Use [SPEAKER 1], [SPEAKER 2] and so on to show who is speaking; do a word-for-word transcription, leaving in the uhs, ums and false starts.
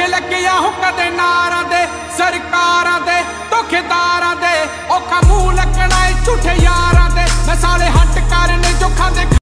[SPEAKER 1] लगिया हो कदे नारा दे सरकारां दे धोखेदारां दे औखा मुंह लगना है झूठे यारां दे। मैं साले हट करने जो खांदे